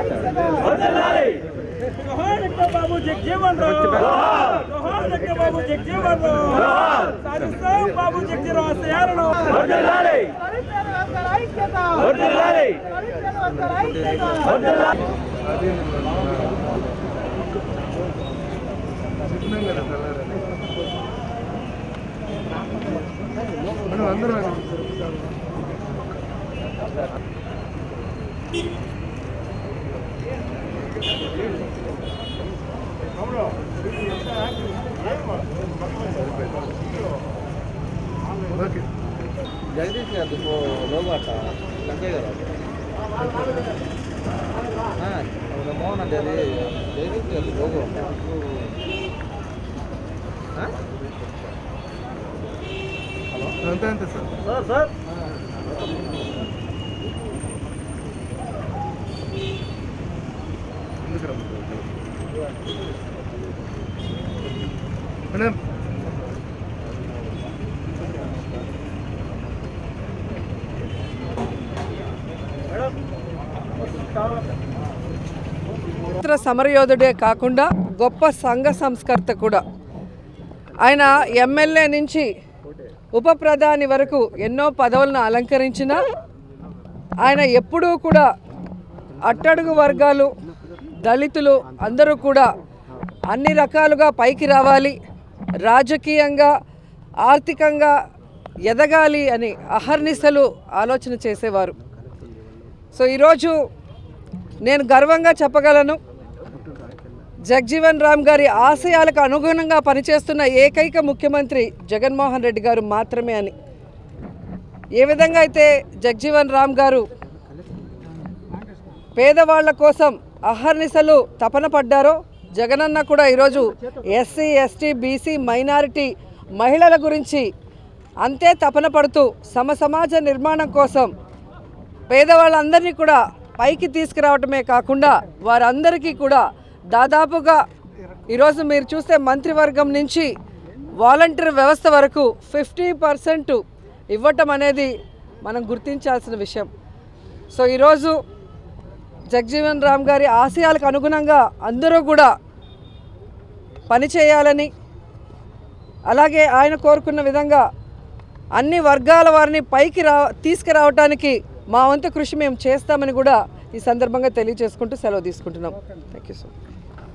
బాబు జగజీవన్ రామ్ బాబు జగజీవన్ రామ్ సాధిస్తాం బాబు జగజీవన్ ఆశయాలను जगदीश गाరు లోగో అట్లా లంకే గారు మోహన్ అంటే అది జగదీష్ గారు లోగో హలో అంతే అంతే సార్ సార్ మేడం సమరయోధుడే కాకుండా గొప్ప సంఘ సంస్కర్త కూడా. ఆయన ఎమ్మెల్యే నుంచి ఉప ప్రధాని వరకు ఎన్నో పదవులను అలంకరించిన ఆయన ఎప్పుడూ కూడా అట్టడుగు వర్గాలు, దళితులు అందరూ కూడా అన్ని రకాలుగా పైకి రావాలి, రాజకీయంగా ఆర్థికంగా ఎదగాలి అని అహర్నిశలు ఆలోచన చేసేవారు. సో ఈరోజు నేను గర్వంగా చెప్పగలను, జగజీవన్ రామ్ గారి ఆశయాలకు అనుగుణంగా పనిచేస్తున్న ఏకైక ముఖ్యమంత్రి జగన్మోహన్ రెడ్డి గారు మాత్రమే అని. ఏ విధంగా అయితే జగజీవన్ రామ్ గారు పేదవాళ్ల కోసం అహర్నిశలు తపన పడ్డారో, జగనన్న కూడా ఈరోజు ఎస్సీ, ఎస్టీ, బీసీ, మైనారిటీ మహిళల గురించి అంతే తపన పడుతూ సమాజ నిర్మాణం కోసం పేదవాళ్ళందరినీ కూడా పైకి తీసుకురావటమే కాకుండా వారందరికీ కూడా దాదాపుగా ఈరోజు మీరు చూస్తే మంత్రివర్గం నుంచి వాలంటీర్ వ్యవస్థ వరకు 50% ఇవ్వటం అనేది మనం గుర్తించాల్సిన విషయం. సో ఈరోజు జగజీవన్ రామ్ గారి ఆశయాలకు అనుగుణంగా అందరూ కూడా పనిచేయాలని, అలాగే ఆయన కోరుకున్న విధంగా అన్ని వర్గాల వారిని పైకి తీసుకురావడానికి మా వంతు కృషి మేము చేస్తామని కూడా ఈ సందర్భంగా తెలియజేసుకుంటూ సెలవు తీసుకుంటున్నాం. Thank you so much.